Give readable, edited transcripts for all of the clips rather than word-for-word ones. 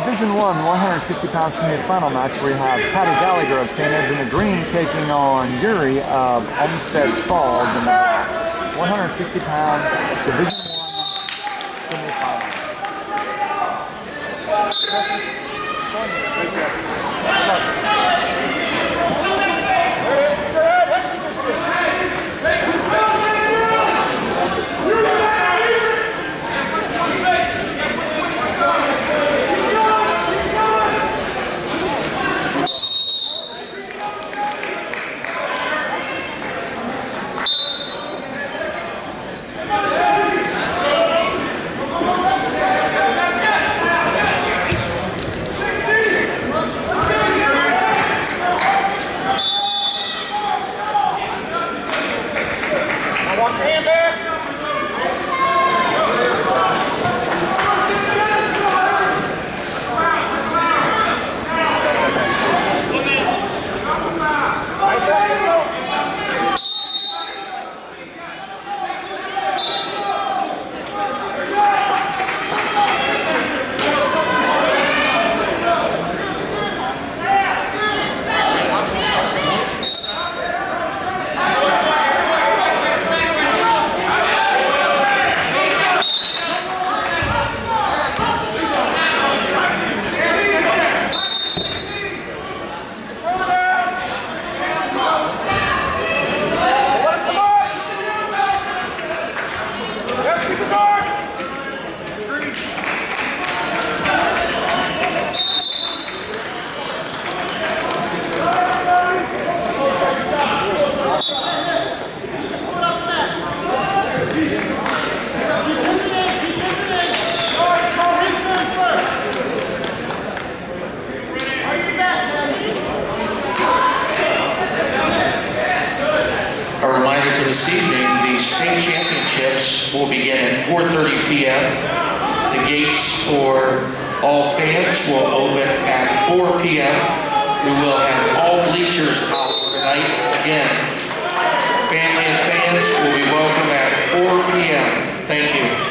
Division I 160-pound semifinal match, we have Patty Gallagher of St. Ed's in the green taking on Yuri of Olmsted Falls in the black. 160-pound Division I semifinal. This evening, the state championships will begin at 4:30 p.m. The gates for all fans will open at 4 p.m. We will have all bleachers out tonight. Again, family and fans will be welcome at 4 p.m. Thank you.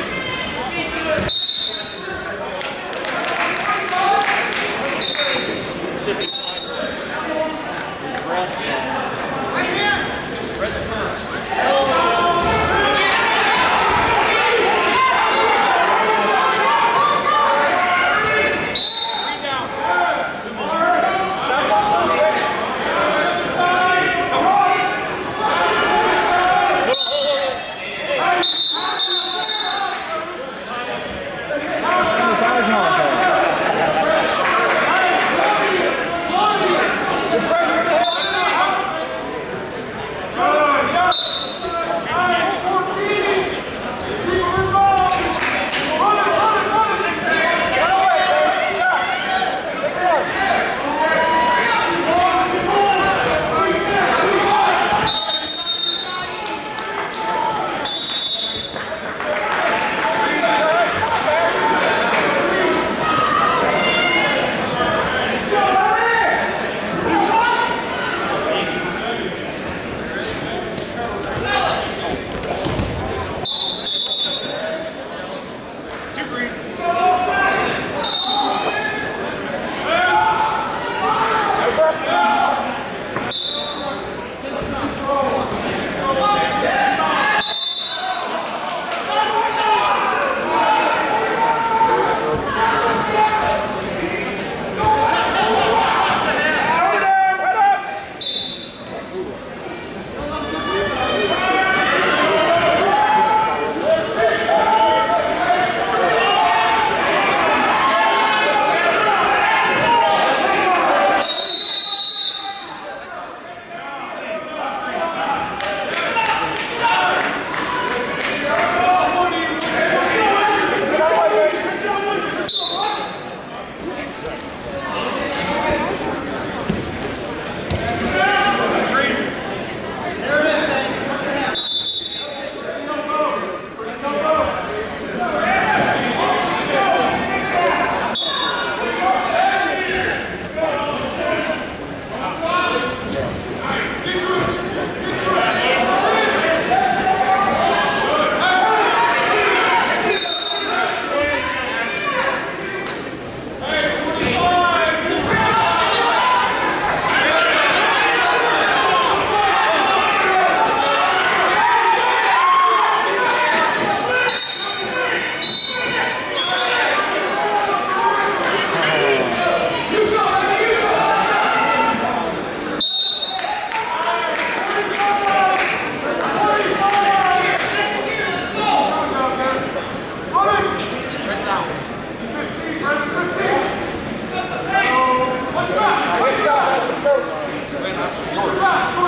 Let's go.